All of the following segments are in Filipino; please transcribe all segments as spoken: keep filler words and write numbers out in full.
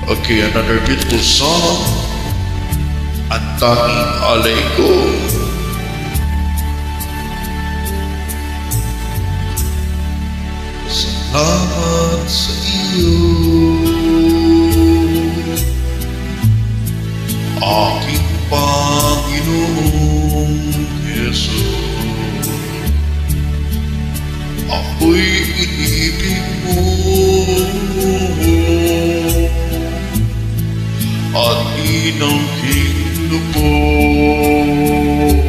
Okay, another beautiful song. Ang tanging alay ko. Salamat sa iyo, aking Panginoong Jesus. Ako'y inibig mo at inangking lubog.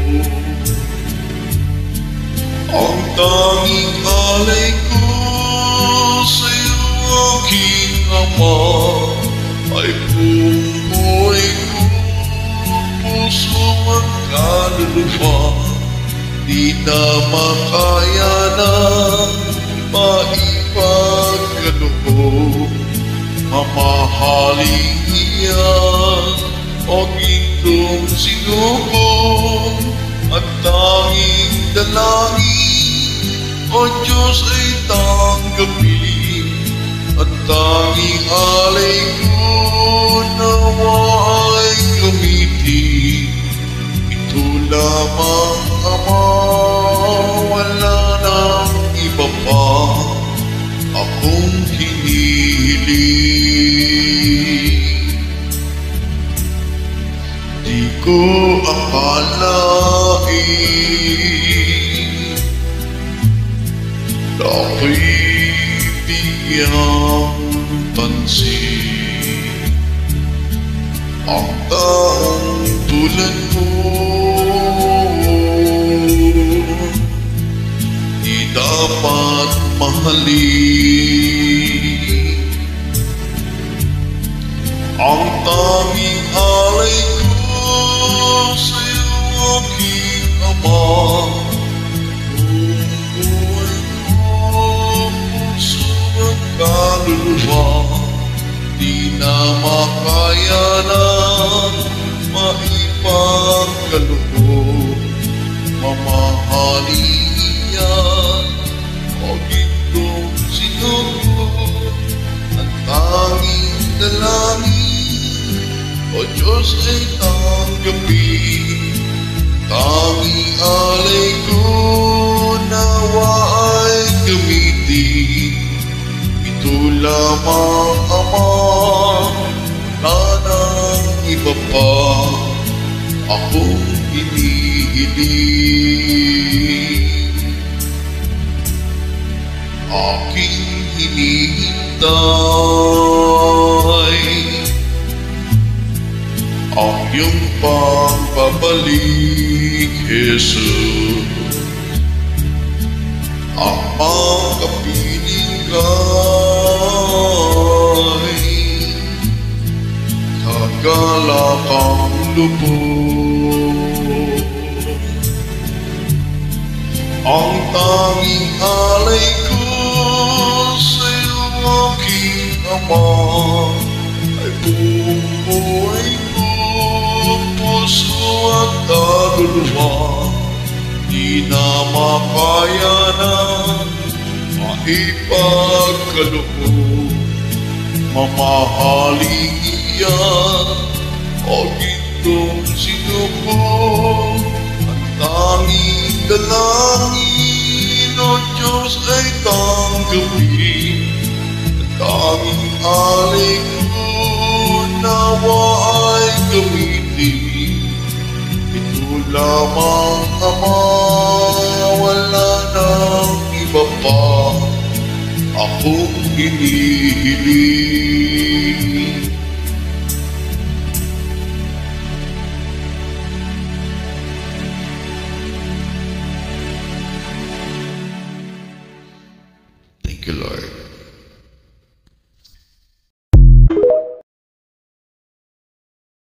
Ang tanging alay ko sa'yo, aking Ama, ay buong buhay ko, puso at kaluluwa. Di na makaya ng maipagkaloob. Mamahalin iyan o gintong sinubong. At tanging dalangin, O Diyos, ay tanggapin. At tanging alay ko nawa ay gamitin. Ito lamang, Ama, wala nang iba pa akong hinihiling. Di ko akalain na ako'y bigyang pansin. Ang taong tulad mo di dapat mahalin. Ang tanging alay ko sa'yo, aking Ama, buong buhay ko, puso at kaluluwa. Di na makaya ng maipagkaloob. Mamahalin iyan o gintong sinubong. Ang tanging dalangin, O Diyos, ay tanggapin. Tanging alay ko nawa ay gamitin. Ito lamang, Ama, wala nang iba pa akong hinihiling. Aking hinihintay ang iyong pagbabalik, Jesus. Ang mga kapiling ka'y kagalakang lubog. Ang tanging alay ko sa'yo, aking Ama, ay buong buhay ko, puso at kaluluwa. Di na makaya ng maipagkaloob. Mamahalin iyan o gintong sinubong. Ang tanging dalangin, O Diyos, ay tanggapin. Ang tanging alay ko nawa ay gamitin. Ito lamang,